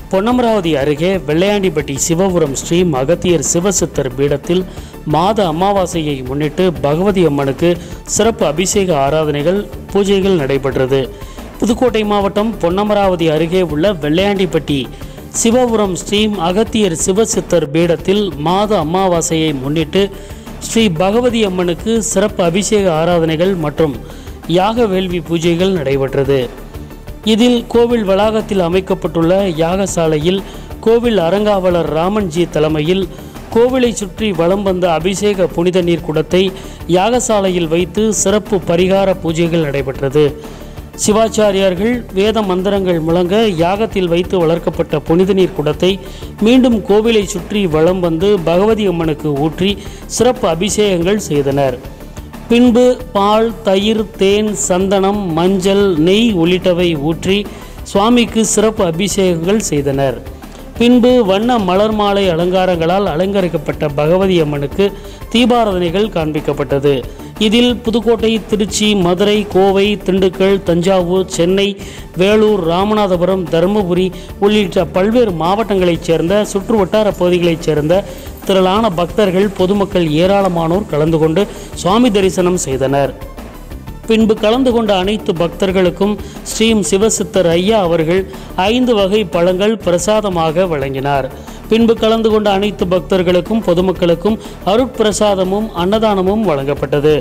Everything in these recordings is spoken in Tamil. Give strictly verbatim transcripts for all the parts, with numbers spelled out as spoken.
பொன்னமராவதி அருகே வெள்ளையாண்டிப்பட்டி சிவபுரம் ஸ்ரீ அகத்தியர் சிவசித்தர் பீடத்தில் மாத அமாவாசையை முன்னிட்டு பகவதி அம்மனுக்கு சிறப்பு அபிஷேக ஆராதனைகள் பூஜைகள் நடைபெற்றது. புதுக்கோட்டை மாவட்டம் பொன்னமராவதி அருகே உள்ள வெள்ளையாண்டிப்பட்டி சிவபுரம் ஸ்ரீ அகத்தியர் சிவசித்தர் பீடத்தில் மாத அமாவாசையை முன்னிட்டு ஸ்ரீ பகவதி அம்மனுக்கு சிறப்பு அபிஷேக ஆராதனைகள் மற்றும் யாக வேள்வி பூஜைகள் நடைபெற்றது. இதில் கோவில் வளாகத்தில் அமைக்கப்பட்டுள்ள யாகசாலையில் கோவில் அறங்காவலர் ராமன்ஜி தலைமையில் கோவிலை சுற்றி வலம் வந்த அபிஷேக புனித நீர் குடத்தை யாகசாலையில் வைத்து சிறப்பு பரிகார பூஜைகள் நடைபெற்றது. சிவாச்சாரியார்கள் வேத மந்திரங்கள் முழங்க யாகத்தில் வைத்து வளர்க்கப்பட்ட புனித நீர் குடத்தை மீண்டும் கோவிலை சுற்றி வலம் வந்து பகவதி அம்மனுக்கு ஊற்றி சிறப்பு அபிஷேகங்கள் செய்தனர். பின்பு பால், தயிர், தேன், சந்தனம், மஞ்சள், நெய் உள்ளிட்டவை ஊற்றி சுவாமிக்கு சிறப்பு அபிஷேகங்கள் செய்தனர். பின்பு வண்ண மலர் மாலை அலங்காரங்களால் அலங்கரிக்கப்பட்ட பகவதி அம்மனுக்கு தீபாராதனைகள் காண்பிக்கப்பட்டது. இதில் புதுக்கோட்டை, திருச்சி, மதுரை, கோவை, திண்டுக்கல், தஞ்சாவூர், சென்னை, வேலூர், ராமநாதபுரம், தருமபுரி உள்ளிட்ட பல்வேறு மாவட்டங்களைச் சேர்ந்த சுற்று வட்டார பகுதிகளைச் சேர்ந்த திரளான பக்தர்கள், பொதுமக்கள் ஏராளமானோர் கலந்து கொண்டு சுவாமி தரிசனம் செய்தனர். பின்பு கலந்து கொண்ட அனைத்து பக்தர்களுக்கும் ஸ்ரீம் சிவசித்தர் ஐயா அவர்கள் ஐந்து வகை பழங்கள் பிரசாதமாக வழங்கினார். பின்பு கலந்து கொண்ட அனைத்து பக்தர்களுக்கும் பொதுமக்களுக்கும் அருட்பிரசாதமும் அன்னதானமும் வழங்கப்பட்டது.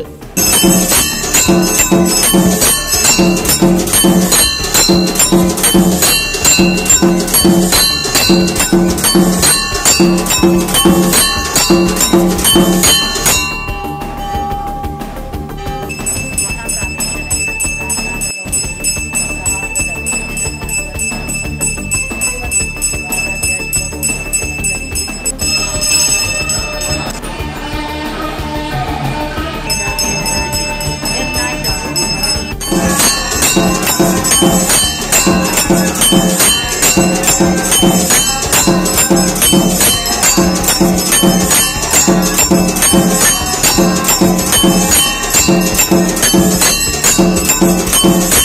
Thank you.